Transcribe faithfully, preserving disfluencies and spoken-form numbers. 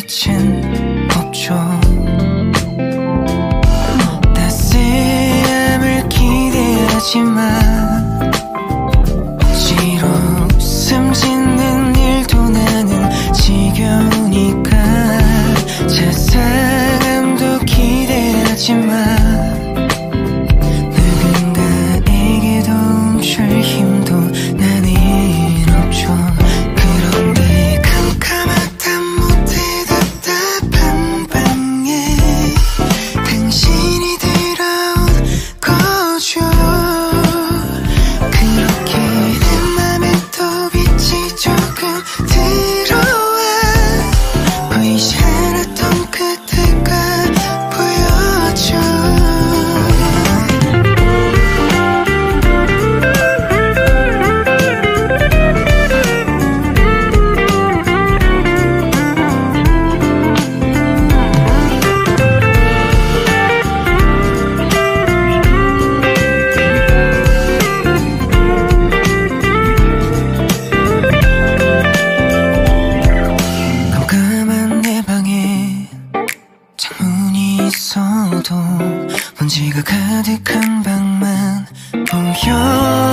끝은 없죠. 따스함을 기대하지만 억지로 웃음 짓는 일도 나는 지겨우니까 자상함도 기대하지만 누군가에게 도움줄 힘도 나는 없죠. 그런데 캄캄하다 못해 답답한 방에 당신이 들어온 거죠. 그렇게 내 맘에 또 빛이 조금 들어와 보이지 않았던 그때가 보여줘. 깜깜한 내 방에 창문이 있어도 먼지가 가득한 방만 보여.